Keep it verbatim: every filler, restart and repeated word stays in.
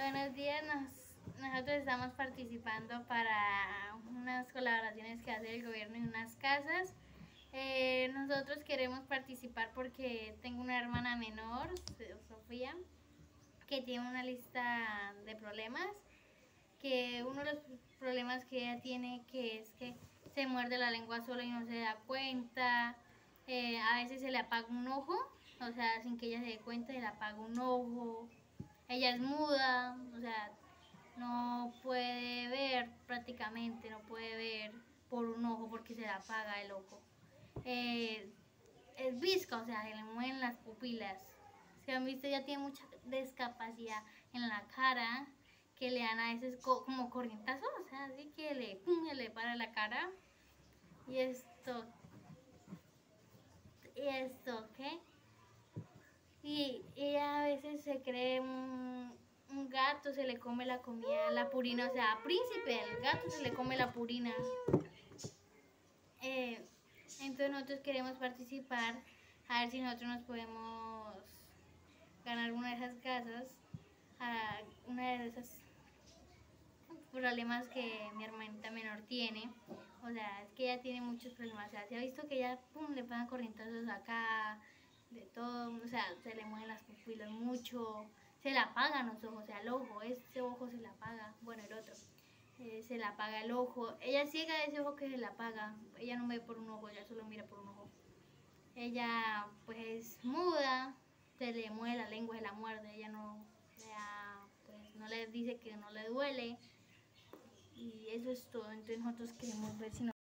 Buenos días, nos- nosotros estamos participando para unas colaboraciones que hace el gobierno en unas casas. Eh, nosotros queremos participar porque tengo una hermana menor, Sofía, que tiene una lista de problemas, que uno de los problemas que ella tiene que es que se muerde la lengua sola y no se da cuenta. Eh, a veces se le apaga un ojo, o sea, sin que ella se dé cuenta, se le apaga un ojo. Ella es muda, o sea, no puede ver prácticamente, no puede ver por un ojo porque se le apaga el ojo. Eh, es visca, o sea, se le mueven las pupilas. Si han visto, ella tiene mucha discapacidad en la cara, que le dan a veces co como corrientazos, o sea, así que le, pum, le para la cara. Y esto, y esto, ¿qué? Y ella a veces se cree un, un gato, se le come la comida, la purina, o sea, príncipe, el gato se le come la purina. Eh, entonces nosotros queremos participar, a ver si nosotros nos podemos ganar una de esas casas, a una de esas problemas que mi hermanita menor tiene. O sea, es que ella tiene muchos problemas. O sea, se ha visto que ella, pum, le pagan corrientazos acá, de todo. O sea, se le mueven las pupilas mucho, se le apagan los ojos, o sea, el ojo, ese ojo se le apaga. Bueno, el otro, eh, se le apaga el ojo. Ella es ciega de ese ojo que se le apaga. Ella no ve por un ojo, ella solo mira por un ojo. Ella, pues, es muda, se le mueve la lengua, se la muerde. Ella no, ella, pues, no le dice que no le duele. Y eso es todo, entonces nosotros queremos ver si nos